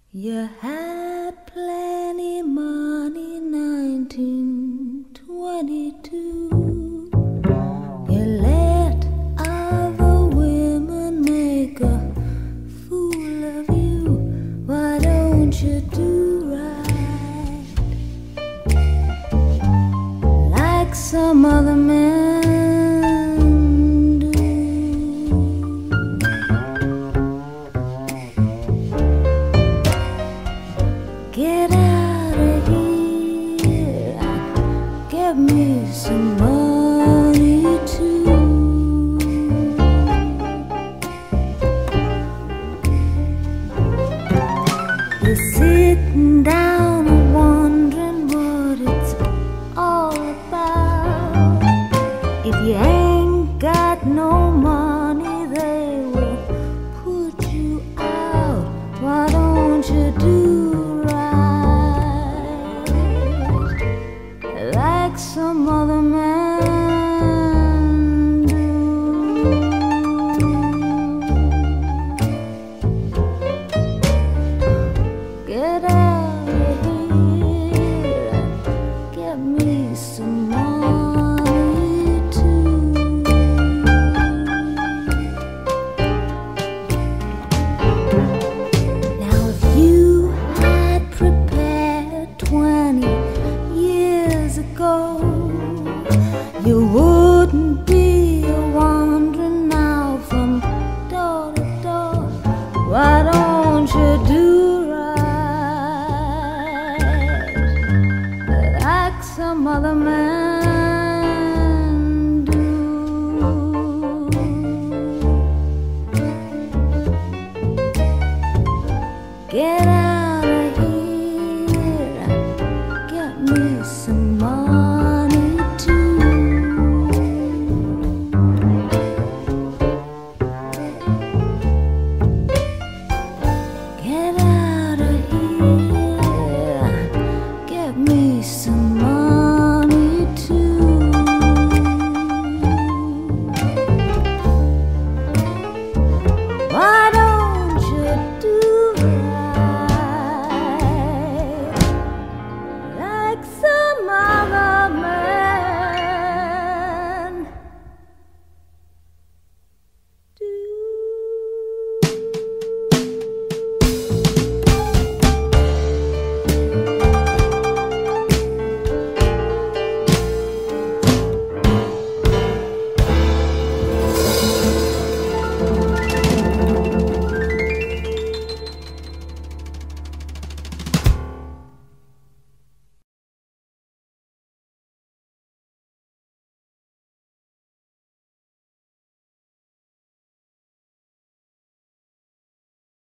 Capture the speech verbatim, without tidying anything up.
You had plenty money, nineteen twenty-two. You let other women make a fool of you. Why don't you do right like some other men do? Get out of here and give me some money too. You're sitting down and wondering what it's all about. If you ain't got no money, they will put you out. Why don't you do like some other man do? Get out of here and give me some money too. Now if you had prepared twenty years ago, you wouldn't be wandering now from door to door. Why don't you do right like some other man do? Get out